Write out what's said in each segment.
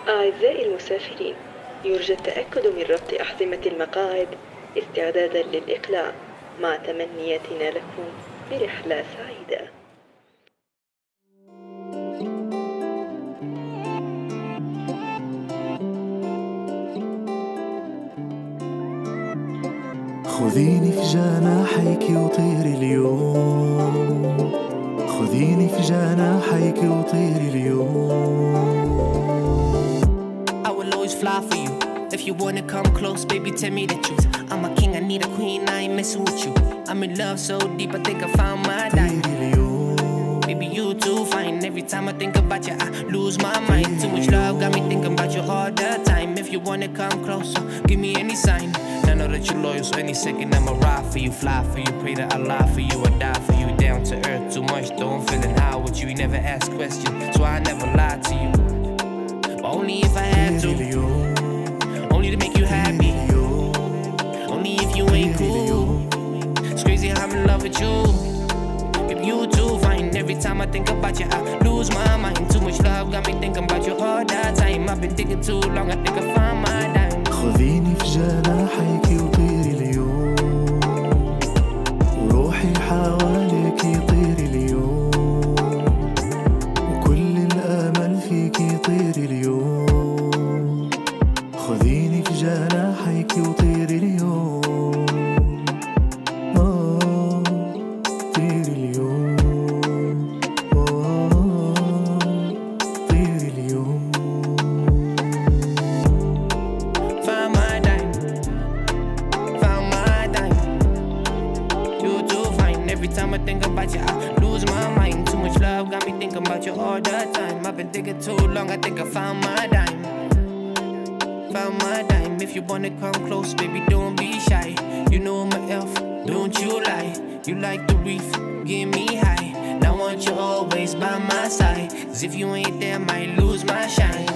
أعزائي المسافرين، يرجى التأكد من ربط أحزمة المقاعد استعدادا للإقلاع، مع تمنياتنا لكم برحلة سعيدة. خذيني في جناحيك وطيري اليوم، خذيني في جناحيك وطيري اليوم. I will always fly for you. If you wanna come close, baby, tell me the truth. I'm a king, I need a queen, I ain't messing with you. I'm in love so deep, I think I found my diamond. Baby, you too fine. Every time I think about you, I lose my mind. Too much love got me thinking about you all the time. If you wanna come closer, give me any sign. I know that you're loyal, so any second I'ma ride for you, fly for you, pray that I lie for you, I die for you. Down to earth, too much though, I'm feeling high with you. You never ask questions, so I never lie to you. But only if I have to, only to make you happy. Only if you ain't cool. It's crazy how I'm in love with you. If you too fine, every time I think about you, I lose my mind. Too much love got me thinking about you all the time. I've been thinking too long, I think I found my dime. خذيني في جناحيك وطيري اليوم، وروحي حواليك يطير اليوم، وكل الأمل فيك يطير اليوم. خذيني في جناحيك وطيري اليوم، طيري اليوم، طيري اليوم. Every time I think about you, I lose my mind. Too much love got me thinking about you all the time. I've been thinking too long, I think I found my dime. Found my dime. If you wanna come close, baby, don't be shy. You know I'm an elf, don't you lie. You like the reef, get me high. Now I want you always by my side. 'Cause if you ain't there, I might lose my shine.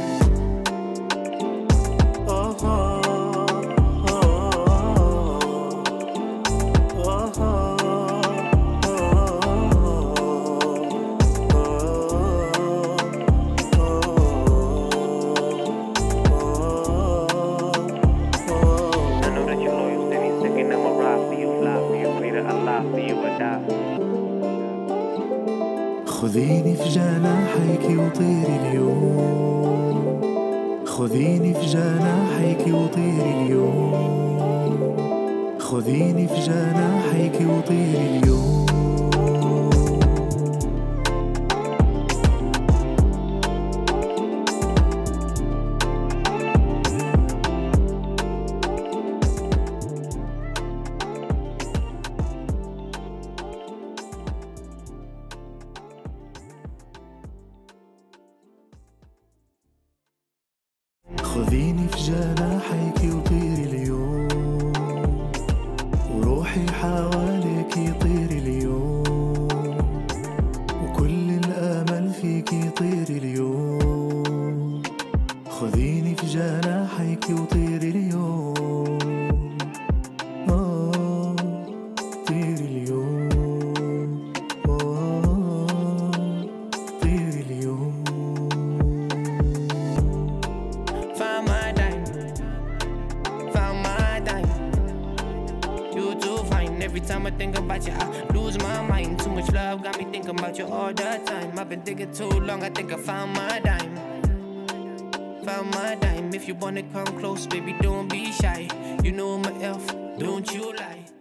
خذيني في جناحيك وطيري اليوم، خذيني في جناحيك وطيري اليوم، خذيني في جناحيك وطيري اليوم. خذيني في جناحيك وطيري اليوم، وروحي حواليك يطير اليوم، وكل الأمل فيك يطير اليوم. خذيني في جناحيك وطيري اليوم، طيري اليوم، طيري اليوم. Every time I think about you, I lose my mind. Too much love got me thinking about you all the time. I've been thinking too long, I think I found my dime. Found my dime. If you wanna come close, baby, don't be shy. You know I'm an elf, don't you lie.